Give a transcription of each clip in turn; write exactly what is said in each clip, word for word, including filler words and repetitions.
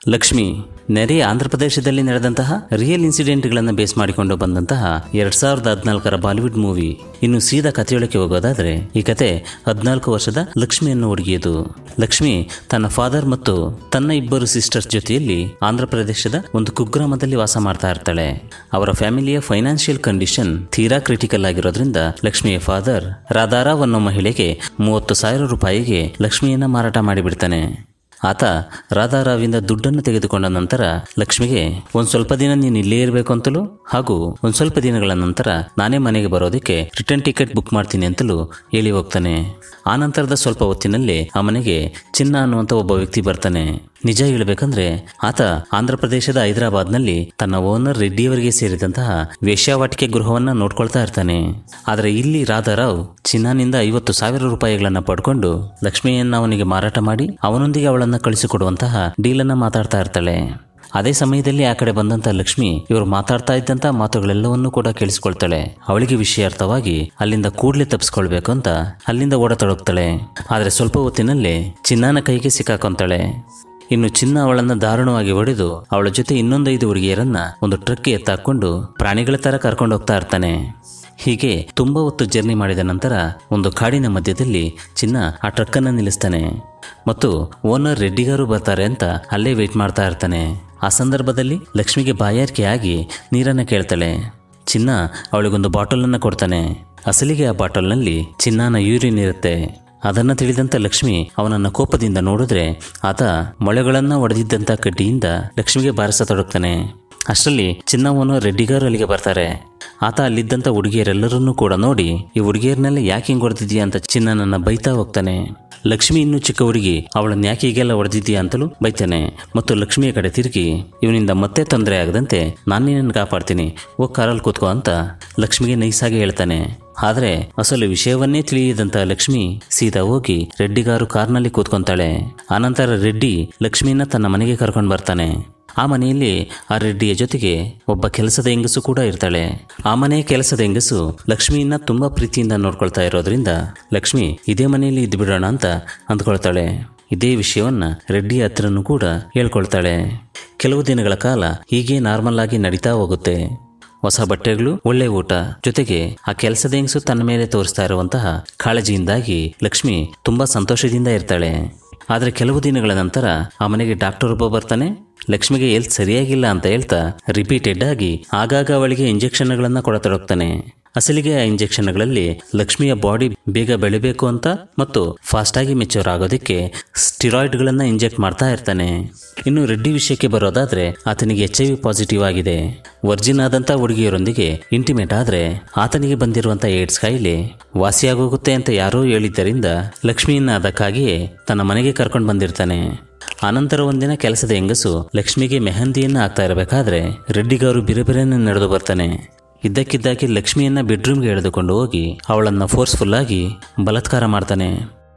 ಲಕ್ಷ್ಮಿ ನೆರೆಯ ಆಂಧ್ರ ಪ್ರದೇಶದಲ್ಲಿ ನಡೆದಂತಹ ರಿಯಲ್ ಇನ್ಸಿಡೆಂಟ್ಗಳನ್ನು ಬೇಸ್ ಮಾಡಿಕೊಂಡು ಬಂದಂತಹ ಎರಡ್ ಸಾವಿರದ ಹದಿನಾಲ್ಕರ ಬಾಲಿವುಡ್ ಮೂವಿ. ಇನ್ನು ಸೀದಾ ಕಥೆಯೊಳಕ್ಕೆ ಹೋಗೋದಾದ್ರೆ ಈ ಕತೆ ಹದಿನಾಲ್ಕು ವರ್ಷದ ಲಕ್ಷ್ಮಿ ಅನ್ನೋ ಹುಡುಗಿಯದು. ಲಕ್ಷ್ಮಿ ತನ್ನ ಫಾದರ್ ಮತ್ತು ತನ್ನ ಇಬ್ಬರು ಸಿಸ್ಟರ್ಸ್ ಜೊತೆಯಲ್ಲಿ ಆಂಧ್ರ ಪ್ರದೇಶದ ಒಂದು ಕುಗ್ರಾಮದಲ್ಲಿ ವಾಸ ಮಾಡ್ತಾ ಇರ್ತಾಳೆ. ಅವರ ಫ್ಯಾಮಿಲಿಯ ಫೈನಾನ್ಷಿಯಲ್ ಕಂಡೀಷನ್ ತೀರಾ ಕ್ರಿಟಿಕಲ್ ಆಗಿರೋದ್ರಿಂದ ಲಕ್ಷ್ಮಿಯ ಫಾದರ್ ರಾಧಾರಾವ್ ಅನ್ನೋ ಮಹಿಳೆಗೆ ಮೂವತ್ತು ಸಾವಿರ ರೂಪಾಯಿಗೆ ಲಕ್ಷ್ಮಿಯನ್ನ ಮಾರಾಟ ಮಾಡಿಬಿಡ್ತಾನೆ. ಆತ ರಾಧಾರಾವಿಂದ ದುಡ್ಡನ್ನು ತೆಗೆದುಕೊಂಡ ನಂತರ ಲಕ್ಷ್ಮಿಗೆ ಒಂದ್ ಸ್ವಲ್ಪ ದಿನ ನೀನು ಇಲ್ಲೇ ಇರಬೇಕು ಅಂತಲೂ ಹಾಗೂ ಒಂದ್ ಸ್ವಲ್ಪ ದಿನಗಳ ನಂತರ ನಾನೇ ಮನೆಗೆ ಬರೋದಕ್ಕೆ ರಿಟರ್ನ್ ಟಿಕೆಟ್ ಬುಕ್ ಮಾಡ್ತೀನಿ ಅಂತಲೂ ಹೇಳಿ ಹೋಗ್ತಾನೆ. ಆ ನಂತರದ ಸ್ವಲ್ಪ ಹೊತ್ತಿನಲ್ಲಿ ಆ ಮನೆಗೆ ಚಿನ್ನ ಅನ್ನುವಂತ ಒಬ್ಬ ವ್ಯಕ್ತಿ ಬರ್ತಾನೆ. ನಿಜ ಹೇಳಬೇಕಂದ್ರೆ ಆತ ಆಂಧ್ರ ಪ್ರದೇಶದ ಹೈದರಾಬಾದ್ ನಲ್ಲಿ ತನ್ನ ಓನರ್ ರೆಡ್ಡಿಯವರಿಗೆ ಸೇರಿದಂತಹ ವೇಶ್ಯಾವಾಟಿಕೆ ಗೃಹವನ್ನ ನೋಡ್ಕೊಳ್ತಾ ಇರ್ತಾನೆ. ಆದ್ರೆ ಇಲ್ಲಿ ರಾಧಾರಾವ್ ಚಿನ್ನನಿಂದ ಐವತ್ತು ಸಾವಿರ ರೂಪಾಯಿಗಳನ್ನ ಪಡ್ಕೊಂಡು ಲಕ್ಷ್ಮಿಯನ್ನ ಅವನಿಗೆ ಮಾರಾಟ ಮಾಡಿ ಅವನೊಂದಿಗೆ ಅವಳನ್ನ ಕಳಿಸಿಕೊಡುವಂತಹ ಡೀಲನ್ನ ಮಾತಾಡ್ತಾ ಇರ್ತಾಳೆ. ಅದೇ ಸಮಯದಲ್ಲಿ ಆ ಕಡೆ ಬಂದಂತ ಲಕ್ಷ್ಮಿ ಇವರು ಮಾತಾಡ್ತಾ ಇದ್ದಂತ ಮಾತುಗಳೆಲ್ಲವನ್ನೂ ಕೂಡ ಕೇಳಿಸ್ಕೊಳ್ತಾಳೆ. ಅವಳಿಗೆ ವಿಷಯ ಅರ್ಥವಾಗಿ ಅಲ್ಲಿಂದ ಕೂಡ್ಲೆ ತಪ್ಪಿಸ್ಕೊಳ್ಬೇಕು ಅಂತ ಅಲ್ಲಿಂದ ಓಡತೊಡಗ್ತಾಳೆ. ಆದ್ರೆ ಸ್ವಲ್ಪ ಹೊತ್ತಿನಲ್ಲೇ ಚಿನ್ನನ ಕೈಗೆ ಸಿಕ್ಕಾಕೊಂತಾಳೆ. ಇನ್ನು ಚಿನ್ನ ಅವಳನ್ನ ದಾರುಣವಾಗಿ ಹೊಡೆದು ಅವಳ ಜೊತೆ ಇನ್ನೊಂದೈದು ಹುಡುಗಿಯರನ್ನ ಒಂದು ಟ್ರಕ್ಗೆ ಎತ್ತಾಕೊಂಡು ಪ್ರಾಣಿಗಳ ತರ ಕರ್ಕೊಂಡು ಹೋಗ್ತಾ ಇರ್ತಾನೆ. ಹೀಗೆ ತುಂಬಾ ಹೊತ್ತು ಜರ್ನಿ ಮಾಡಿದ ನಂತರ ಒಂದು ಕಾಡಿನ ಮಧ್ಯದಲ್ಲಿ ಚಿನ್ನ ಆ ಟ್ರಕ್ ಅನ್ನ ನಿಲ್ಲಿಸ್ತಾನೆ ಮತ್ತು ಓನರ್ ರೆಡ್ಡಿಗಾರು ಬರ್ತಾರೆ ಅಂತ ಅಲ್ಲೇ ವೇಟ್ ಮಾಡ್ತಾ ಇರ್ತಾನೆ. ಆ ಸಂದರ್ಭದಲ್ಲಿ ಲಕ್ಷ್ಮಿಗೆ ಬಾಯಾರಿಕೆ ಆಗಿ ನೀರನ್ನ ಕೇಳ್ತಾಳೆ. ಚಿನ್ನ ಅವಳಿಗೊಂದು ಬಾಟಲ್ ಅನ್ನ ಕೊಡ್ತಾನೆ. ಅಸಲಿಗೆ ಆ ಬಾಟಲ್ ನಲ್ಲಿ ಚಿನ್ನನ ಯೂರಿನ್ ಇರುತ್ತೆ. ಅದನ್ನ ತಿಳಿದಂತ ಲಕ್ಷ್ಮಿ ಅವನನ್ನ ಕೋಪದಿಂದ ನೋಡಿದ್ರೆ ಆತ ಮೊಳೆಗಳನ್ನ ಒಡೆದಿದ್ದಂತ ಕಡ್ಡಿಯಿಂದ ಲಕ್ಷ್ಮಿಗೆ ಬಾರಿಸತೊಡಗ್ತಾನೆ. ಅಷ್ಟರಲ್ಲಿ ಚಿನ್ನವನ್ನು ರೆಡ್ಡಿಗಾರು ಅಲ್ಲಿಗೆ ಬರ್ತಾರೆ. ಆತ ಅಲ್ಲಿದ್ದಂತ ಹುಡುಗಿಯರೆಲ್ಲರನ್ನೂ ಕೂಡ ನೋಡಿ ಈ ಹುಡುಗಿಯರನ್ನೆಲ್ಲ ಯಾಕೆ ಹಿಂಗ್ ಹೊಡೆದಿದ್ಯಾ ಅಂತ ಚಿನ್ನನನ್ನ ಬೈತಾ ಹೋಗ್ತಾನೆ. ಲಕ್ಷ್ಮಿ ಇನ್ನೂ ಚಿಕ್ಕ ಹುಡುಗಿ, ಅವಳನ್ನ ಯಾಕೆ ಹೀಗೆಲ್ಲ ಹೊಡೆದಿದ್ಯಾ ಅಂತಲೂ ಬೈತಾನೆ ಮತ್ತು ಲಕ್ಷ್ಮಿಯ ಕಡೆ ತಿರುಗಿ ಇವನಿಂದ ಮತ್ತೆ ತೊಂದರೆ ಆಗದಂತೆ ನಾನು ನಿನ್ನನ್ನು ಕಾಪಾಡ್ತೀನಿ, ಹೋಗಿ ಕಾರಲ್ಲಿ ಕೂತ್ಕೋ ಅಂತ ಲಕ್ಷ್ಮಿಗೆ ನೈಸಾಗಿ ಹೇಳ್ತಾನೆ. ಆದ್ರೆ ಅಸಲು ವಿಷಯವನ್ನೇ ತಿಳಿಯದಂತ ಲಕ್ಷ್ಮಿ ಸೀದಾ ಹೋಗಿ ರೆಡ್ಡಿಗಾರು ಕಾರ್ನಲ್ಲಿ ಕೂತ್ಕೊಂತಾಳೆ. ಆನಂತರ ರೆಡ್ಡಿ ಲಕ್ಷ್ಮಿಯನ್ನ ತನ್ನ ಮನೆಗೆ ಕರ್ಕೊಂಡು ಬರ್ತಾನೆ. ಆ ಮನೆಯಲ್ಲಿ ಆ ರೆಡ್ಡಿಯ ಜೊತೆಗೆ ಒಬ್ಬ ಕೆಲಸದ ಹೆಂಗಸು ಕೂಡ ಇರ್ತಾಳೆ. ಆ ಮನೆಯ ಕೆಲಸದ ಹೆಂಗಸು ಲಕ್ಷ್ಮಿಯನ್ನ ತುಂಬಾ ಪ್ರೀತಿಯಿಂದ ನೋಡ್ಕೊಳ್ತಾ ಇರೋದ್ರಿಂದ ಲಕ್ಷ್ಮಿ ಇದೇ ಮನೆಯಲ್ಲಿ ಇದ್ದು ಬಿಡೋಣ ಅಂತ ಅಂದ್ಕೊಳ್ತಾಳೆ. ಇದೇ ವಿಷಯವನ್ನ ರೆಡ್ಡಿ ಹತ್ರನೂ ಕೂಡ ಹೇಳ್ಕೊಳ್ತಾಳೆ. ಕೆಲವು ದಿನಗಳ ಕಾಲ ಹೀಗೆ ನಾರ್ಮಲ್ ಆಗಿ ನಡೀತಾ ಹೋಗುತ್ತೆ. ಹೊಸ ಬಟ್ಟೆಗಳು, ಒಳ್ಳೆ ಊಟ, ಜೊತೆಗೆ ಆ ಕೆಲಸದ ಹೆಂಗಸು ತನ್ನ ಮೇಲೆ ತೋರಿಸ್ತಾ ಇರುವಂತಹ ಕಾಳಜಿಯಿಂದಾಗಿ ಲಕ್ಷ್ಮಿ ತುಂಬಾ ಸಂತೋಷದಿಂದ ಇರ್ತಾಳೆ. ಆದ್ರೆ ಕೆಲವು ದಿನಗಳ ನಂತರ ಆ ಮನೆಗೆ ಡಾಕ್ಟರ್ ಒಬ್ಬ ಬರ್ತಾನೆ. ಲಕ್ಷ್ಮಿಗೆ ಹೆಲ್ತ್ ಸರಿಯಾಗಿಲ್ಲ ಅಂತ ಹೇಳ್ತಾ ರಿಪೀಟೆಡ್ ಆಗಿ ಆಗಾಗ ಅವಳಿಗೆ ಇಂಜೆಕ್ಷನ್ಗಳನ್ನ ಕೊಡತೊಡಗ್ತಾನೆ. ಅಸಲಿಗೆ ಆ ಇಂಜೆಕ್ಷನ್ಗಳಲ್ಲಿ ಲಕ್ಷ್ಮಿಯ ಬಾಡಿ ಬೇಗ ಬೆಳಿಬೇಕು ಅಂತ ಮತ್ತು ಫಾಸ್ಟ್ ಆಗಿ ಮೆಚೂರ್ ಆಗೋದಕ್ಕೆ ಸ್ಟಿರಾಯ್ಡ್ಗಳನ್ನ ಇಂಜೆಕ್ಟ್ ಮಾಡ್ತಾ ಇರ್ತಾನೆ. ಇನ್ನು ರೆಡ್ಡಿ ವಿಷಯಕ್ಕೆ ಬರೋದಾದ್ರೆ ಆತನಿಗೆ ಎಚ್ ಐ ವಿ ಪಾಸಿಟಿವ್ ಆಗಿದೆ. ವರ್ಜಿನ್ ಆದಂತ ಹುಡುಗಿಯರೊಂದಿಗೆ ಇಂಟಿಮೇಟ್ ಆದ್ರೆ ಆತನಿಗೆ ಬಂದಿರುವಂತ ಏಡ್ಸ್ ಕಾಯಿಲೆ ವಾಸಿಯಾಗೋಗುತ್ತೆ ಅಂತ ಯಾರೋ ಹೇಳಿದ್ದರಿಂದ ಲಕ್ಷ್ಮಿಯನ್ನ ಅದಕ್ಕಾಗಿಯೇ ತನ್ನ ಮನೆಗೆ ಕರ್ಕೊಂಡು ಬಂದಿರ್ತಾನೆ. ಆನಂತರ ಒಂದಿನ ಕೆಲಸದ ಹೆಂಗಸು ಲಕ್ಷ್ಮಿಗೆ ಮೆಹಂದಿಯನ್ನ ಹಾಕ್ತಾ ಇರಬೇಕಾದ್ರೆ ರೆಡ್ಡಿಗಾರು ಬಿರೆ ಬಿರೆನೆ ನಡೆದು ಬರ್ತಾನೆ. ಇದ್ದಕ್ಕಿದ್ದಾಗಿ ಲಕ್ಷ್ಮಿಯನ್ನ ಬೆಡ್ರೂಮ್ಗೆ ಎಳೆದುಕೊಂಡು ಹೋಗಿ ಅವಳನ್ನ ಫೋರ್ಸ್ಫುಲ್ ಆಗಿ ಬಲಾತ್ಕಾರ ಮಾಡ್ತಾನೆ.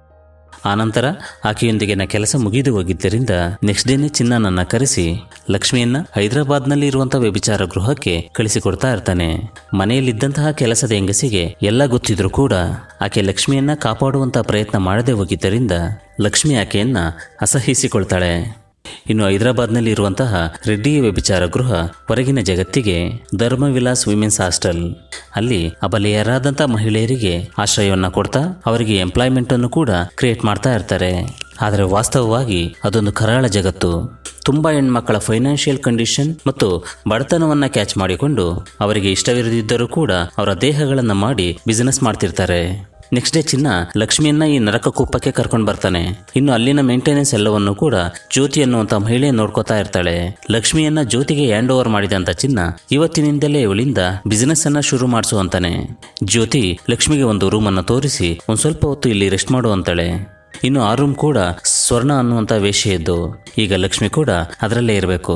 ಆನಂತರ ಆಕೆಯೊಂದಿಗಿನ ಕೆಲಸ ಮುಗಿದು ಹೋಗಿದ್ದರಿಂದ ನೆಕ್ಸ್ಟ್ ಡೇನೆ ಚಿನ್ನನನ್ನ ಕರೆಸಿ ಲಕ್ಷ್ಮಿಯನ್ನ ಹೈದರಾಬಾದ್ನಲ್ಲಿ ಇರುವಂತಹ ವ್ಯಭಿಚಾರ ಗೃಹಕ್ಕೆ ಕಳಿಸಿಕೊಡ್ತಾ ಇರ್ತಾನೆ. ಮನೆಯಲ್ಲಿದ್ದಂತಹ ಕೆಲಸದ ಹೆಂಗಸಿಗೆ ಎಲ್ಲ ಗೊತ್ತಿದ್ರು ಕೂಡ ಆಕೆ ಲಕ್ಷ್ಮಿಯನ್ನ ಕಾಪಾಡುವಂತ ಪ್ರಯತ್ನ ಮಾಡದೆ ಹೋಗಿದ್ದರಿಂದ ಲಕ್ಷ್ಮಿ ಆಕೆಯನ್ನ ಅಸಹಿಸಿಕೊಳ್ತಾಳೆ. ಇನ್ನು ಹೈದರಾಬಾದ್ನಲ್ಲಿ ಇರುವಂತಹ ರೆಡ್ಡಿಯ ವ್ಯಭಿಚಾರ ಗೃಹ ಹೊರಗಿನ ಜಗತ್ತಿಗೆ ಧರ್ಮ ವಿಲಾಸ್ ವಿಮೆನ್ಸ್ ಹಾಸ್ಟೆಲ್. ಅಲ್ಲಿ ಅಬಲೆಯರಾದಂತಹ ಮಹಿಳೆಯರಿಗೆ ಆಶ್ರಯವನ್ನ ಕೊಡ್ತಾ ಅವರಿಗೆ ಎಂಪ್ಲಾಯ್ಮೆಂಟ್ ಅನ್ನು ಕೂಡ ಕ್ರಿಯೇಟ್ ಮಾಡ್ತಾ ಇರ್ತಾರೆ. ಆದರೆ ವಾಸ್ತವವಾಗಿ ಅದೊಂದು ಕರಾಳ ಜಗತ್ತು. ತುಂಬಾ ಹೆಣ್ಮಕ್ಕಳ ಫೈನಾನ್ಷಿಯಲ್ ಕಂಡೀಷನ್ ಮತ್ತು ಬಡತನವನ್ನ ಕ್ಯಾಚ್ ಮಾಡಿಕೊಂಡು ಅವರಿಗೆ ಇಷ್ಟವಿರದಿದ್ದರೂ ಕೂಡ ಅವರ ದೇಹಗಳನ್ನ ಮಾಡಿ ಬಿಸಿನೆಸ್ ಮಾಡ್ತಿರ್ತಾರೆ. ನೆಕ್ಸ್ಟ್ ಡೇ ಚಿನ್ನ ಲಕ್ಷ್ಮಿಯನ್ನ ಈ ನರಕ ಕೂಪಕ್ಕೆ ಕರ್ಕೊಂಡು ಬರ್ತಾನೆ. ಇನ್ನು ಅಲ್ಲಿನ ಮೇಂಟೆನೆನ್ಸ್ ಎಲ್ಲವನ್ನೂ ಕೂಡ ಜ್ಯೋತಿ ಅನ್ನುವಂತ ಮಹಿಳೆ ನೋಡ್ಕೋತಾ ಇರ್ತಾಳೆ. ಲಕ್ಷ್ಮಿಯನ್ನ ಜ್ಯೋತಿಗೆ ಹ್ಯಾಂಡ್ ಓವರ್ ಮಾಡಿದಂತ ಚಿನ್ನ ಇವತ್ತಿನಿಂದಲೇ ಇವಳಿಂದ ಬಿಸಿನೆಸ್ ಅನ್ನ ಶುರು ಮಾಡಿಸುವಂತಾನೆ. ಜ್ಯೋತಿ ಲಕ್ಷ್ಮಿಗೆ ಒಂದು ರೂಮ್ ಅನ್ನ ತೋರಿಸಿ ಒಂದ್ ಸ್ವಲ್ಪ ಹೊತ್ತು ಇಲ್ಲಿ ರೆಸ್ಟ್ ಮಾಡು ಅಂತಾಳೆ. ಇನ್ನು ಆ ರೂಮ್ ಕೂಡ ಸ್ವರ್ಣ ಅನ್ನುವಂತ ವೇಶ್ಯೆಯದ್ದು. ಈಗ ಲಕ್ಷ್ಮಿ ಕೂಡ ಅದರಲ್ಲೇ ಇರಬೇಕು.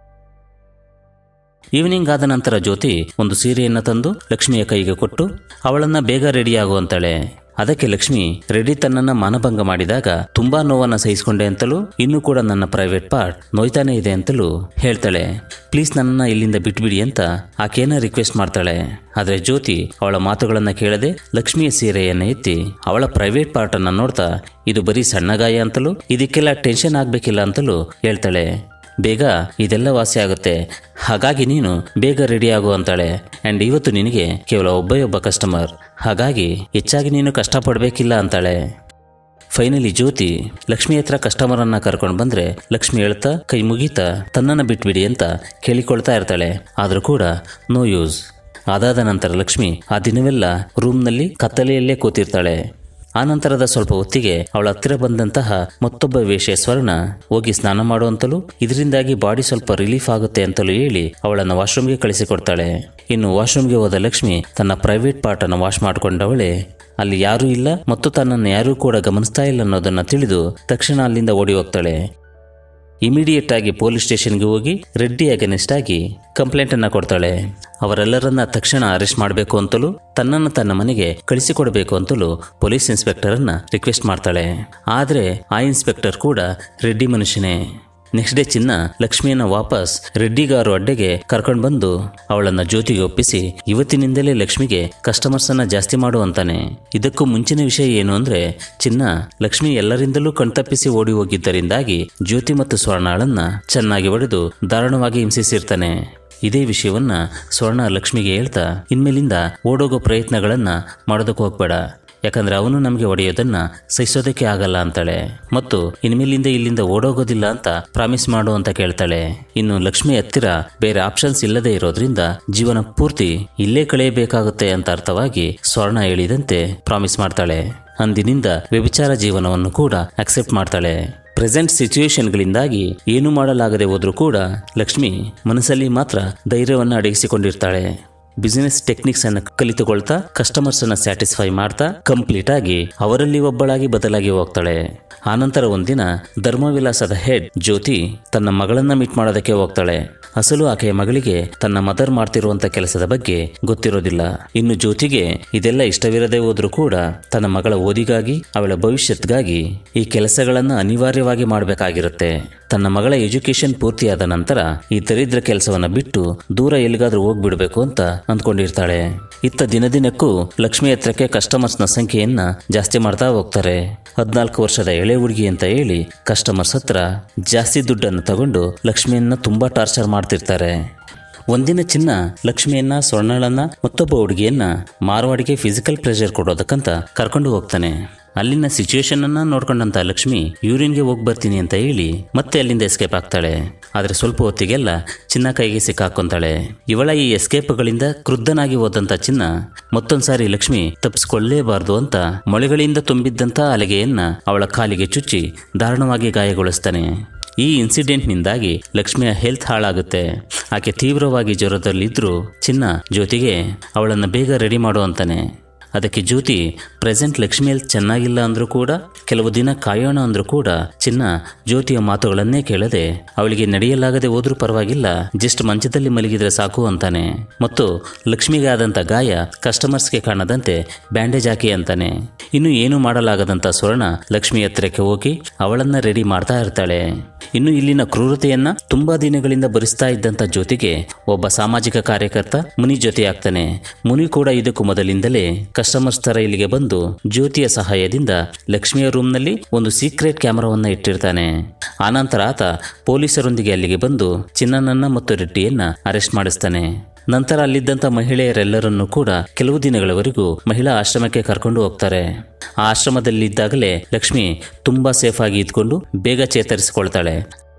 ಈವ್ನಿಂಗ್ ಆದ ನಂತರ ಜ್ಯೋತಿ ಒಂದು ಸೀರೆಯನ್ನ ತಂದು ಲಕ್ಷ್ಮಿಯ ಕೈಗೆ ಕೊಟ್ಟು ಅವಳನ್ನ ಬೇಗ ರೆಡಿ ಆಗುವಂತಾಳೆ. ಅದಕ್ಕೆ ಲಕ್ಷ್ಮಿ ರೆಡ್ಡಿ ತನ್ನನ್ನ ಮಾನಭಂಗ ಮಾಡಿದಾಗ ತುಂಬಾ ನೋವನ್ನ ಸಹಿಸಿಕೊಂಡೆ ಅಂತಲೂ ಇನ್ನೂ ಕೂಡ ನನ್ನ ಪ್ರೈವೇಟ್ ಪಾರ್ಟ್ ನೋಯ್ತಾನೆ ಇದೆ ಅಂತಲೂ ಹೇಳ್ತಾಳೆ. ಪ್ಲೀಸ್ ನನ್ನನ್ನ ಇಲ್ಲಿಂದ ಬಿಟ್ಬಿಡಿ ಅಂತ ಆಕೆಯನ್ನ ರಿಕ್ವೆಸ್ಟ್ ಮಾಡ್ತಾಳೆ. ಆದ್ರೆ ಜ್ಯೋತಿ ಅವಳ ಮಾತುಗಳನ್ನ ಕೇಳದೆ ಲಕ್ಷ್ಮಿಯ ಸೀರೆಯನ್ನ ಎತ್ತಿ ಅವಳ ಪ್ರೈವೇಟ್ ಪಾರ್ಟ್ ಅನ್ನ ನೋಡ್ತಾ ಇದು ಬರೀ ಸಣ್ಣ ಗಾಯ ಅಂತಲೂ ಇದಕ್ಕೆಲ್ಲ ಟೆನ್ಷನ್ ಆಗ್ಬೇಕಿಲ್ಲ ಅಂತಲೂ ಹೇಳ್ತಾಳೆ. ಬೇಗ ಇದೆಲ್ಲ ವಾಸಿ ಆಗುತ್ತೆ, ಹಾಗಾಗಿ ನೀನು ಬೇಗ ರೆಡಿ ಆಗು ಅಂತಾಳೆ. ಆ್ಯಂಡ್ ಇವತ್ತು ನಿನಗೆ ಕೇವಲ ಒಬ್ಬೇ ಒಬ್ಬ ಕಸ್ಟಮರ್, ಹಾಗಾಗಿ ಹೆಚ್ಚಾಗಿ ನೀನು ಕಷ್ಟಪಡಬೇಕಿಲ್ಲ ಅಂತಾಳೆ. ಫೈನಲಿ ಜ್ಯೋತಿ ಲಕ್ಷ್ಮಿ ಹತ್ರ ಕಸ್ಟಮರನ್ನು ಕರ್ಕೊಂಡು ಬಂದರೆ ಲಕ್ಷ್ಮಿ ಹೇಳ್ತಾ ಕೈ ಮುಗೀತಾ ತನ್ನನ್ನು ಬಿಟ್ಬಿಡಿ ಅಂತ ಕೇಳಿಕೊಳ್ತಾ ಇರ್ತಾಳೆ. ಆದರೂ ಕೂಡ ನೋ ಯೂಸ್. ಅದಾದ ನಂತರ ಲಕ್ಷ್ಮಿ ಆ ದಿನವೆಲ್ಲ ರೂಮ್ನಲ್ಲಿ ಕತ್ತಲೆಯಲ್ಲೇ ಕೂತಿರ್ತಾಳೆ. ಆ ನಂತರದ ಸ್ವಲ್ಪ ಹೊತ್ತಿಗೆ ಅವಳ ಹತ್ತಿರ ಬಂದಂತಹ ಮತ್ತೊಬ್ಬ ವೇಶ್ಯೆ ಸ್ವರ್ಣ ಹೋಗಿ ಸ್ನಾನ ಮಾಡುವಂತಲೂ ಇದರಿಂದಾಗಿ ಬಾಡಿ ಸ್ವಲ್ಪ ರಿಲೀಫ್ ಆಗುತ್ತೆ ಅಂತಲೂ ಹೇಳಿ ಅವಳನ್ನು ವಾಶ್ರೂಮ್ಗೆ ಕಳಿಸಿಕೊಡ್ತಾಳೆ. ಇನ್ನು ವಾಶ್ರೂಮ್ಗೆ ಹೋದ ಲಕ್ಷ್ಮಿ ತನ್ನ ಪ್ರೈವೇಟ್ ಪಾರ್ಟನ್ನು ವಾಶ್ ಮಾಡಿಕೊಂಡವಳೆ ಅಲ್ಲಿ ಯಾರೂ ಇಲ್ಲ ಮತ್ತು ತನ್ನನ್ನು ಯಾರೂ ಕೂಡ ಗಮನಿಸ್ತಾ ಇಲ್ಲ ಅನ್ನೋದನ್ನು ತಿಳಿದು ತಕ್ಷಣ ಅಲ್ಲಿಂದ ಓಡಿ ಹೋಗ್ತಾಳೆ. ಇಮಿಡಿಯೇಟ್ ಆಗಿ ಪೊಲೀಸ್ ಸ್ಟೇಷನ್ಗೆ ಹೋಗಿ ರೆಡ್ಡಿ ಅಗೇನೆಸ್ಟ್ ಆಗಿ ಕಂಪ್ಲೇಂಟ್ ಅನ್ನ ಕೊಡ್ತಾಳೆ. ಅವರೆಲ್ಲರನ್ನ ತಕ್ಷಣ ಅರೆಸ್ಟ್ ಮಾಡಬೇಕು ಅಂತಲೂ ತನ್ನನ್ನು ತನ್ನ ಮನೆಗೆ ಕಳಿಸಿಕೊಡಬೇಕು ಅಂತಲೂ ಪೊಲೀಸ್ ಇನ್ಸ್ಪೆಕ್ಟರ್ ಅನ್ನ ರಿಕ್ವೆಸ್ಟ್ ಮಾಡ್ತಾಳೆ. ಆದರೆ ಆ ಇನ್ಸ್ಪೆಕ್ಟರ್ ಕೂಡ ರೆಡ್ಡಿ ಮನುಷ್ಯನೇ. ನೆಕ್ಸ್ಟ್ ಡೇ ಚಿನ್ನ ಲಕ್ಷ್ಮಿಯನ್ನ ವಾಪಸ್ ರೆಡ್ಡಿಗಾರು ಅಡ್ಡೆಗೆ ಕರ್ಕೊಂಡು ಬಂದು ಅವಳನ್ನ ಜ್ಯೋತಿಗೆ ಒಪ್ಪಿಸಿ ಇವತ್ತಿನಿಂದಲೇ ಲಕ್ಷ್ಮಿಗೆ ಕಸ್ಟಮರ್ಸ್ ಅನ್ನ ಜಾಸ್ತಿ ಮಾಡು ಅಂತಾನೆ. ಇದಕ್ಕೂ ಮುಂಚಿನ ವಿಷಯ ಏನು ಅಂದ್ರೆ ಚಿನ್ನ ಲಕ್ಷ್ಮಿ ಎಲ್ಲರಿಂದಲೂ ಕಣ್ತಪ್ಪಿಸಿ ಓಡಿ ಹೋಗಿದ್ದರಿಂದಾಗಿ ಜ್ಯೋತಿ ಮತ್ತು ಸ್ವರ್ಣಾಳನ್ನ ಚೆನ್ನಾಗಿ ಹೊಡೆದು ದಾರುಣವಾಗಿ ಹಿಂಸಿಸಿರ್ತಾನೆ. ಇದೇ ವಿಷಯವನ್ನ ಸ್ವರ್ಣ ಲಕ್ಷ್ಮಿಗೆ ಹೇಳ್ತಾ ಇನ್ಮೇಲಿಂದ ಓಡೋಗೋ ಪ್ರಯತ್ನಗಳನ್ನ ಮಾಡೋದಕ್ಕೆ ಹೋಗ್ಬೇಡ, ಯಾಕಂದ್ರೆ ಅವನು ನಮಗೆ ಹೊಡೆಯೋದನ್ನ ಸಹಿಸೋದಕ್ಕೆ ಆಗಲ್ಲ ಅಂತಾಳೆ. ಮತ್ತು ಇನ್ಮೇಲಿಂದ ಇಲ್ಲಿಂದ ಓಡೋಗೋದಿಲ್ಲ ಅಂತ ಪ್ರಾಮಿಸ್ ಮಾಡು ಅಂತ ಕೇಳ್ತಾಳೆ. ಇನ್ನು ಲಕ್ಷ್ಮಿ ಹತ್ತಿರ ಬೇರೆ ಆಪ್ಷನ್ಸ್ ಇಲ್ಲದೆ ಇರೋದ್ರಿಂದ ಜೀವನ ಪೂರ್ತಿ ಇಲ್ಲೇ ಕಳೆಯಬೇಕಾಗುತ್ತೆ ಅಂತ ಅರ್ಥವಾಗಿ ಸ್ವರ್ಣ ಹೇಳಿದಂತೆ ಪ್ರಾಮಿಸ್ ಮಾಡ್ತಾಳೆ. ಅಂದಿನಿಂದ ವ್ಯಭಿಚಾರ ಜೀವನವನ್ನು ಕೂಡ ಅಕ್ಸೆಪ್ಟ್ ಮಾಡ್ತಾಳೆ. ಪ್ರೆಸೆಂಟ್ ಸಿಚುವೇಶನ್ಗಳಿಂದಾಗಿ ಏನು ಮಾಡಲಾಗದೆ ಹೋದ್ರೂ ಕೂಡ ಲಕ್ಷ್ಮಿ ಮನಸ್ಸಲ್ಲಿ ಮಾತ್ರ ಧೈರ್ಯವನ್ನು ಅಡಗಿಸಿಕೊಂಡಿರ್ತಾಳೆ. ಬಿಸಿನೆಸ್ ಟೆಕ್ನಿಕ್ಸ್ ಅನ್ನು ಕಲಿತುಕೊಳ್ತಾ ಕಸ್ಟಮರ್ಸ್ ಅನ್ನ ಸ್ಯಾಟಿಸ್ಫೈ ಮಾಡ್ತಾ ಕಂಪ್ಲೀಟ್ ಆಗಿ ಅವರಲ್ಲಿ ಒಬ್ಬಳಾಗಿ ಬದಲಾಗಿ ಹೋಗ್ತಾಳೆ. ಆನಂತರ ಒಂದಿನ ಧರ್ಮವಿಲಾಸದ ಹೆಡ್ ಜ್ಯೋತಿ ತನ್ನ ಮಗಳನ್ನ ಮೀಟ್ ಮಾಡೋದಕ್ಕೆ ಹೋಗ್ತಾಳೆ. ಅಸಲು ಆಕೆಯ ಮಗಳಿಗೆ ತನ್ನ ಮದರ್ ಮಾಡ್ತಿರುವಂತ ಕೆಲಸದ ಬಗ್ಗೆ ಗೊತ್ತಿರೋದಿಲ್ಲ. ಇನ್ನು ಜ್ಯೋತಿಗೆ ಇದೆಲ್ಲ ಇಷ್ಟವಿರದೆ ಹೋದ್ರೂ ಕೂಡ ತನ್ನ ಮಗಳ ಓದಿಗಾಗಿ ಅವಳ ಭವಿಷ್ಯತ್ಗಾಗಿ ಈ ಕೆಲಸಗಳನ್ನ ಅನಿವಾರ್ಯವಾಗಿ ಮಾಡಬೇಕಾಗಿರುತ್ತೆ. ತನ್ನ ಮಗಳ ಎಜುಕೇಶನ್ ಪೂರ್ತಿಯಾದ ನಂತರ ಈ ದರಿದ್ರ ಕೆಲಸವನ್ನ ಬಿಟ್ಟು ದೂರ ಎಲ್ಲಿಗಾದ್ರೂ ಹೋಗ್ಬಿಡ್ಬೇಕು ಅಂತ ಅಂದ್ಕೊಂಡಿರ್ತಾಳೆ. ಇತ್ತ ದಿನ ದಿನಕ್ಕೂ ಲಕ್ಷ್ಮಿ ಹತ್ರಕ್ಕೆ ಕಸ್ಟಮರ್ಸ್ ನ ಸಂಖ್ಯೆಯನ್ನ ಜಾಸ್ತಿ ಮಾಡ್ತಾ ಹೋಗ್ತಾರೆ. ಹದಿನಾಲ್ಕು ವರ್ಷದ ಎಳೆ ಹುಡುಗಿ ಅಂತ ಹೇಳಿ ಕಸ್ಟಮರ್ಸ್ ಹತ್ರ ಜಾಸ್ತಿ ದುಡ್ಡನ್ನು ತಗೊಂಡು ಲಕ್ಷ್ಮಿಯನ್ನ ತುಂಬಾ ಟಾರ್ಚರ್ ಮಾಡ್ತಿರ್ತಾರೆ. ಒಂದಿನ ಚಿನ್ನ ಲಕ್ಷ್ಮಿಯನ್ನ ಸ್ವರ್ಣಳನ್ನ ಮತ್ತೊಬ್ಬ ಹುಡುಗಿಯನ್ನ ಮಾರವಾಡಿಗೆ ಫಿಸಿಕಲ್ ಪ್ರೆಷರ್ ಕೊಡೋದಕ್ಕಂತ ಕರ್ಕೊಂಡು ಹೋಗ್ತಾನೆ. ಅಲ್ಲಿನ ಸಿಚುವೇಶನ್ ಅನ್ನ ನೋಡ್ಕೊಂಡಂತ ಲಕ್ಷ್ಮಿ ಯೂರಿನ್ಗೆ ಹೋಗಿ ಬರ್ತೀನಿ ಅಂತ ಹೇಳಿ ಮತ್ತೆ ಅಲ್ಲಿಂದ ಎಸ್ಕೇಪ್ ಆಗ್ತಾಳೆ. ಆದ್ರೆ ಸ್ವಲ್ಪ ಹೊತ್ತಿಗೆಲ್ಲ ಚಿನ್ನ ಕೈಗೆ ಸಿಕ್ಕಾಕೊಂತಾಳೆ. ಇವಳ ಈ ಎಸ್ಕೇಪ್ಗಳಿಂದ ಕ್ರುದ್ಧನಾಗಿ ಹೋದಂತ ಚಿನ್ನ ಮತ್ತೊಂದ್ಸಾರಿ ಲಕ್ಷ್ಮಿ ತಪ್ಪಿಸ್ಕೊಳ್ಳೇಬಾರ್ದು ಅಂತ ಮೊಳೆಗಳಿಂದ ತುಂಬಿದ್ದಂತ ಅಲೆಗೆಯನ್ನ ಅವಳ ಕಾಲಿಗೆ ಚುಚ್ಚಿ ದಾರುಣವಾಗಿ ಗಾಯಗೊಳಿಸ್ತಾನೆ. ಈ ಇನ್ಸಿಡೆಂಟ್ನಿಂದಾಗಿ ಲಕ್ಷ್ಮಿಯ ಹೆಲ್ತ್ ಹಾಳಾಗುತ್ತೆ. ಆಕೆ ತೀವ್ರವಾಗಿ ಜ್ವರದಲ್ಲಿದ್ರೂ ಚಿನ್ನ ಜ್ಯೋತಿಗೆ ಅವಳನ್ನು ಬೇಗ ರೆಡಿ ಮಾಡು ಅಂತಾನೆ. ಅದಕ್ಕೆ ಜ್ಯೋತಿ ಪ್ರೆಸೆಂಟ್ ಲಕ್ಷ್ಮಿ ಹೆಲ್ತ್ ಚೆನ್ನಾಗಿಲ್ಲ ಅಂದ್ರೂ ಕೂಡ ಕೆಲವು ದಿನ ಕಾಯೋಣ ಅಂದ್ರೂ ಕೂಡ ಚಿನ್ನ ಜ್ಯೋತಿಯ ಮಾತುಗಳನ್ನೇ ಕೇಳದೆ ಅವಳಿಗೆ ನಡೆಯಲಾಗದೆ ಹೋದ್ರೂ ಪರವಾಗಿಲ್ಲ, ಜಸ್ಟ್ ಮಂಚದಲ್ಲಿ ಮಲಗಿದ್ರೆ ಸಾಕು ಅಂತಾನೆ. ಮತ್ತು ಲಕ್ಷ್ಮಿಗೆ ಆದಂತ ಗಾಯ ಕಸ್ಟಮರ್ಸ್ಗೆ ಕಾಣದಂತೆ ಬ್ಯಾಂಡೇಜ್ ಹಾಕಿ ಅಂತಾನೆ. ಇನ್ನು ಏನು ಮಾಡಲಾಗದಂತ ಸ್ವರ್ಣ ಲಕ್ಷ್ಮಿ ಹತ್ತಿರಕ್ಕೆ ಹೋಗಿ ಅವಳನ್ನ ರೆಡಿ ಮಾಡ್ತಾ ಇರ್ತಾಳೆ. ಇನ್ನು ಇಲ್ಲಿನ ಕ್ರೂರತೆಯನ್ನ ತುಂಬಾ ದಿನಗಳಿಂದ ಭರಿಸ್ತಾ ಇದ್ದಂತ ಜ್ಯೋತಿಗೆ ಒಬ್ಬ ಸಾಮಾಜಿಕ ಕಾರ್ಯಕರ್ತ ಮುನಿ ಜೊತೆ ಆಗ್ತಾನೆ. ಮುನಿ ಕೂಡ ಇದಕ್ಕೂ ಮೊದಲಿಂದಲೇ ಕಸ್ಟಮರ್ಸ್ ತರ ಇಲ್ಲಿಗೆ ಬಂದು ಜ್ಯೋತಿಯ ಸಹಾಯದಿಂದ ಲಕ್ಷ್ಮಿಯ ರೂಮ್ನಲ್ಲಿ ಒಂದು ಸೀಕ್ರೆಟ್ ಕ್ಯಾಮರಾವನ್ನ ಇಟ್ಟಿರ್ತಾನೆ. ಆನಂತರ ಆತ ಪೊಲೀಸರೊಂದಿಗೆ ಅಲ್ಲಿಗೆ ಬಂದು ಚಿನ್ನನನ್ನ ಮತ್ತು ರೆಡ್ಡಿಯನ್ನ ಅರೆಸ್ಟ್ ಮಾಡಿಸ್ತಾನೆ. ನಂತರ ಅಲ್ಲಿದ್ದಂಥ ಮಹಿಳೆಯರೆಲ್ಲರನ್ನೂ ಕೂಡ ಕೆಲವು ದಿನಗಳವರೆಗೂ ಮಹಿಳಾ ಆಶ್ರಮಕ್ಕೆ ಕರ್ಕೊಂಡು ಹೋಗ್ತಾರೆ. ಆ ಆಶ್ರಮದಲ್ಲಿದ್ದಾಗಲೇ ಲಕ್ಷ್ಮಿ ತುಂಬಾ ಸೇಫ್ ಆಗಿ ಇದ್ಕೊಂಡು ಬೇಗ ಚೇತರಿಸಿಕೊಳ್ತಾಳೆ.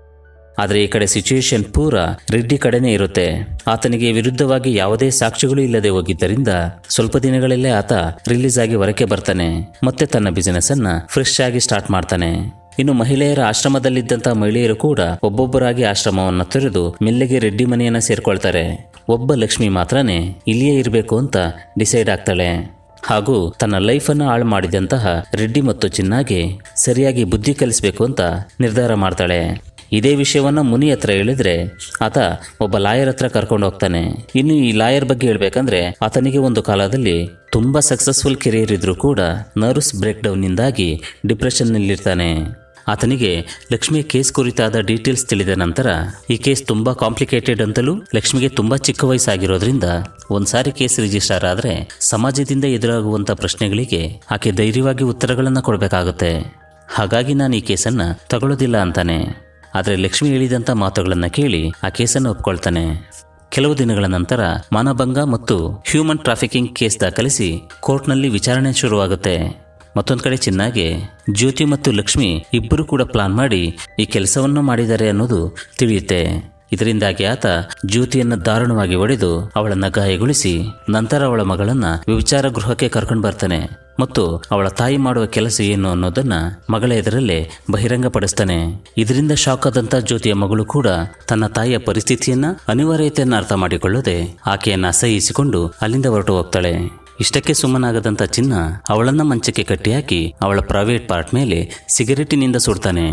ಆದರೆ ಈ ಕಡೆ ಸಿಚುಯೇಷನ್ ಪೂರ ರೆಡ್ಡಿ ಕಡೆನೇ ಇರುತ್ತೆ. ಆತನಿಗೆ ವಿರುದ್ಧವಾಗಿ ಯಾವುದೇ ಸಾಕ್ಷಿಗಳು ಇಲ್ಲದೆ ಹೋಗಿದ್ದರಿಂದ ಸ್ವಲ್ಪ ದಿನಗಳಲ್ಲೇ ಆತ ರಿಲೀಸ್ ಆಗಿ ಹೊರಕ್ಕೆ ಬರ್ತಾನೆ. ಮತ್ತೆ ತನ್ನ ಬಿಸಿನೆಸ್ ಅನ್ನ ಫ್ರೆಶ್ ಆಗಿ ಸ್ಟಾರ್ಟ್ ಮಾಡ್ತಾನೆ. ಇನ್ನು ಮಹಿಳೆಯರ ಆಶ್ರಮದಲ್ಲಿದ್ದಂಥ ಮಹಿಳೆಯರು ಕೂಡ ಒಬ್ಬೊಬ್ಬರಾಗಿ ಆಶ್ರಮವನ್ನು ತೊರೆದು ಮೆಲ್ಲಗೆ ರೆಡ್ಡಿ ಮನೆಯನ್ನ ಸೇರ್ಕೊಳ್ತಾರೆ. ಒಬ್ಬ ಲಕ್ಷ್ಮಿ ಮಾತ್ರನೇ ಇಲ್ಲಿಯೇ ಇರಬೇಕು ಅಂತ ಡಿಸೈಡ್ ಆಗ್ತಾಳೆ. ಹಾಗೂ ತನ್ನ ಲೈಫನ್ನು ಹಾಳು ಮಾಡಿದಂತಹ ರೆಡ್ಡಿ ಮತ್ತು ಚಿನ್ನಾಗೆ ಸರಿಯಾಗಿ ಬುದ್ಧಿ ಕಲಿಸಬೇಕು ಅಂತ ನಿರ್ಧಾರ ಮಾಡ್ತಾಳೆ. ಇದೇ ವಿಷಯವನ್ನ ಮುನಿ ಹತ್ರ ಹೇಳಿದ್ರೆ ಆತ ಒಬ್ಬ ಲಾಯರ್ ಹತ್ರ ಕರ್ಕೊಂಡು ಹೋಗ್ತಾನೆ. ಇನ್ನು ಈ ಲಾಯರ್ ಬಗ್ಗೆ ಹೇಳ್ಬೇಕಂದ್ರೆ ಆತನಿಗೆ ಒಂದು ಕಾಲದಲ್ಲಿ ತುಂಬಾ ಸಕ್ಸಸ್ಫುಲ್ ಕೆರಿಯರ್ ಇದ್ರೂ ಕೂಡ ನರ್ವ್ಸ್ ಬ್ರೇಕ್ ಡೌನ್ ನಿಂದಾಗಿ ಡಿಪ್ರೆಷನ್ ನಲ್ಲಿರ್ತಾನೆ. ಆತನಿಗೆ ಲಕ್ಷ್ಮಿ ಕೇಸ್ ಕುರಿತಾದ ಡೀಟೇಲ್ಸ್ ತಿಳಿದ ನಂತರ ಈ ಕೇಸ್ ತುಂಬಾ ಕಾಂಪ್ಲಿಕೇಟೆಡ್ ಅಂತಲೂ ಲಕ್ಷ್ಮಿಗೆ ತುಂಬಾ ಚಿಕ್ಕ ವಯಸ್ಸಾಗಿರೋದ್ರಿಂದ ಒಂದ್ಸಾರಿ ಕೇಸ್ ರಿಜಿಸ್ಟರ್ ಆದ್ರೆ ಸಮಾಜದಿಂದ ಎದುರಾಗುವಂತ ಪ್ರಶ್ನೆಗಳಿಗೆ ಆಕೆ ಧೈರ್ಯವಾಗಿ ಉತ್ತರಗಳನ್ನ ಕೊಡಬೇಕಾಗುತ್ತೆ. ಹಾಗಾಗಿ ನಾನು ಈ ಕೇಸನ್ನ ತಗೊಳ್ಳೋದಿಲ್ಲ ಅಂತಾನೆ. ಆದರೆ ಲಕ್ಷ್ಮಿ ಹೇಳಿದಂಥ ಮಾತುಗಳನ್ನು ಕೇಳಿ ಆ ಕೇಸನ್ನು ಒಪ್ಕೊಳ್ತಾನೆ. ಕೆಲವು ದಿನಗಳ ನಂತರ ಮಾನಭಂಗ ಮತ್ತು ಹ್ಯೂಮನ್ ಟ್ರಾಫಿಕಿಂಗ್ ಕೇಸ್ ದಾಖಲಿಸಿ ಕೋರ್ಟ್ನಲ್ಲಿ ವಿಚಾರಣೆ ಶುರುವಾಗುತ್ತೆ. ಮತ್ತೊಂದು ಕಡೆ ಚಿನ್ನಾಗೆ ಜ್ಯೋತಿ ಮತ್ತು ಲಕ್ಷ್ಮಿ ಇಬ್ಬರು ಕೂಡ ಪ್ಲಾನ್ ಮಾಡಿ ಈ ಕೆಲಸವನ್ನು ಮಾಡಿದ್ದಾರೆ ಅನ್ನೋದು ತಿಳಿಯುತ್ತೆ. ಇದರಿಂದಾಗಿ ಆತ ಜ್ಯೋತಿಯನ್ನು ದಾರುಣವಾಗಿ ಹೊಡೆದು ಅವಳನ್ನು ಗಾಯಗೊಳಿಸಿ ನಂತರ ಅವಳ ಮಗಳನ್ನ ವ್ಯಭಿಚಾರ ಗೃಹಕ್ಕೆ ಕರ್ಕೊಂಡು ಬರ್ತಾನೆ ಮತ್ತು ಅವಳ ತಾಯಿ ಮಾಡುವ ಕೆಲಸ ಏನು ಅನ್ನೋದನ್ನ ಮಗಳ ಎದುರಲ್ಲೇ ಬಹಿರಂಗಪಡಿಸ್ತಾನೆ. ಇದರಿಂದ ಶಾಕ್ ಆದಂತ ಜ್ಯೋತಿಯ ಮಗಳು ಕೂಡ ತನ್ನ ತಾಯಿಯ ಪರಿಸ್ಥಿತಿಯನ್ನ ಅನಿವಾರ್ಯತೆಯನ್ನ ಅರ್ಥ ಮಾಡಿಕೊಳ್ಳದೆ ಆಕೆಯನ್ನ ಅಸಹಿಸಿಕೊಂಡು ಅಲ್ಲಿಂದ ಹೊರಟು ಹೋಗ್ತಾಳೆ. ಇಷ್ಟಕ್ಕೆ ಸುಮ್ಮನಾಗದಂತ ಚಿನ್ನ ಅವಳನ್ನ ಮಂಚಕ್ಕೆ ಕಟ್ಟಿಹಾಕಿ ಅವಳ ಪ್ರೈವೇಟ್ ಪಾರ್ಟ್ ಮೇಲೆ ಸಿಗರೇಟಿನಿಂದ ಸುಡ್ತಾನೆ.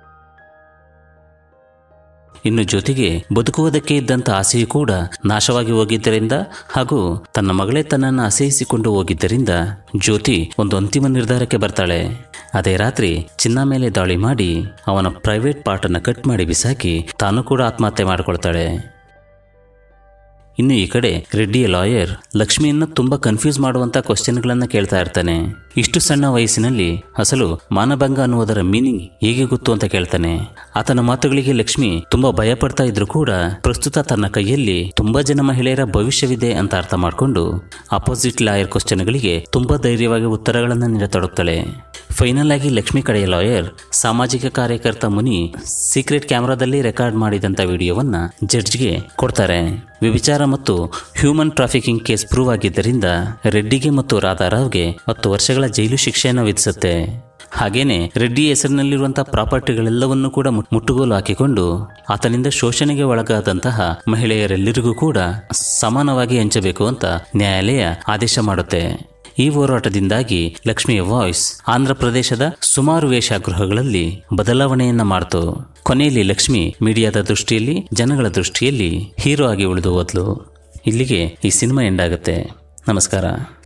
ಇನ್ನು ಜ್ಯೋತಿಗೆ ಬದುಕುವುದಕ್ಕೆ ಇದ್ದಂಥ ಆಸೆಯೂ ಕೂಡ ನಾಶವಾಗಿ ಹೋಗಿದ್ದರಿಂದ ಹಾಗೂ ತನ್ನ ಮಗಳೇ ತನ್ನನ್ನು ಅಸಹಿಸಿಕೊಂಡು ಹೋಗಿದ್ದರಿಂದ ಜ್ಯೋತಿ ಒಂದು ಅಂತಿಮ ನಿರ್ಧಾರಕ್ಕೆ ಬರ್ತಾಳೆ. ಅದೇ ರಾತ್ರಿ ಚಿನ್ನ ಮೇಲೆ ದಾಳಿ ಮಾಡಿ ಅವನ ಪ್ರೈವೇಟ್ ಪಾರ್ಟನ್ನು ಕಟ್ ಮಾಡಿ ಬಿಸಾಕಿ ತಾನು ಕೂಡ ಆತ್ಮಹತ್ಯೆ ಮಾಡಿಕೊಳ್ತಾಳೆ. ಇನ್ನು ಈ ಕಡೆ ರೆಡ್ಡಿಯ ಲಾಯರ್ ಲಕ್ಷ್ಮಿಯನ್ನು ತುಂಬಾ ಕನ್ಫ್ಯೂಸ್ ಮಾಡುವಂತ ಕ್ವಶನ್ಗಳನ್ನ ಕೇಳ್ತಾ ಇರ್ತಾನೆ. ಇಷ್ಟು ಸಣ್ಣ ವಯಸ್ಸಿನಲ್ಲಿ ಅಸಲು ಮಾನಭಂಗ ಅನ್ನುವುದರ ಮೀನಿಂಗ್ ಹೇಗೆ ಗೊತ್ತು ಅಂತ ಕೇಳ್ತಾನೆ. ಆತನ ಮಾತುಗಳಿಗೆ ಲಕ್ಷ್ಮಿ ತುಂಬಾ ಭಯ ಪಡ್ತಾ ಇದ್ರು ಕೂಡ ಪ್ರಸ್ತುತ ತನ್ನ ಕೈಯಲ್ಲಿ ತುಂಬಾ ಜನ ಮಹಿಳೆಯರ ಭವಿಷ್ಯವಿದೆ ಅಂತ ಅರ್ಥ ಮಾಡಿಕೊಂಡು ಅಪೋಸಿಟ್ ಲಾಯರ್ ಕ್ವಶನ್ಗಳಿಗೆ ತುಂಬಾ ಧೈರ್ಯವಾಗಿ ಉತ್ತರಗಳನ್ನು ನೀಡತೊಡಗ್ತಾಳೆ. ಫೈನಲ್ ಆಗಿ ಲಕ್ಷ್ಮಿ ಕಡೆಯ ಲಾಯರ್ ಸಾಮಾಜಿಕ ಕಾರ್ಯಕರ್ತ ಮುನಿ ಸೀಕ್ರೆಟ್ ಕ್ಯಾಮೆರಾದಲ್ಲಿ ರೆಕಾರ್ಡ್ ಮಾಡಿದಂತ ವಿಡಿಯೋವನ್ನ ಜಡ್ಜ್ಗೆ ಕೊಡ್ತಾರೆ. ವ್ಯಭಿಚಾರ ಮತ್ತು ಹ್ಯೂಮನ್ ಟ್ರಾಫಿಕಿಂಗ್ ಕೇಸ್ ಪ್ರೂವ್ ಆಗಿದ್ದರಿಂದ ರೆಡ್ಡಿಗೆ ಮತ್ತು ರಾಧಾರಾವ್ಗೆ ಹತ್ತು ವರ್ಷಗಳ ಜೈಲು ಶಿಕ್ಷೆಯನ್ನು ವಿಧಿಸುತ್ತೆ. ಹಾಗೇನೆ ರೆಡ್ಡಿ ಹೆಸರಿನಲ್ಲಿರುವಂತಹ ಪ್ರಾಪರ್ಟಿಗಳೆಲ್ಲವನ್ನೂ ಕೂಡ ಮುಟ್ಟುಗೋಲು ಹಾಕಿಕೊಂಡು ಆತನಿಂದ ಶೋಷಣೆಗೆ ಒಳಗಾದಂತಹ ಮಹಿಳೆಯರೆಲ್ಲರಿಗೂ ಕೂಡ ಸಮಾನವಾಗಿ ಹಂಚಬೇಕು ಅಂತ ನ್ಯಾಯಾಲಯ ಆದೇಶ ಮಾಡುತ್ತೆ. ಈ ಹೋರಾಟದಿಂದಾಗಿ ಲಕ್ಷ್ಮಿಯ ವಾಯ್ಸ್ ಆಂಧ್ರ ಪ್ರದೇಶದ ಸುಮಾರು ವೇಶ್ಯಾಗೃಹಗಳಲ್ಲಿ ಬದಲಾವಣೆಯನ್ನ ಮಾಡಿತು. ಕೊನೆಯಲ್ಲಿ ಲಕ್ಷ್ಮಿ ಮೀಡಿಯಾದ ದೃಷ್ಟಿಯಲ್ಲಿ, ಜನಗಳ ದೃಷ್ಟಿಯಲ್ಲಿ ಹೀರೋ ಆಗಿ ಉಳಿದು ಹೋದ್ಲು. ಇಲ್ಲಿಗೆ ಈ ಸಿನಿಮಾ ಎಂಡ್ ಆಗುತ್ತೆ. ನಮಸ್ಕಾರ.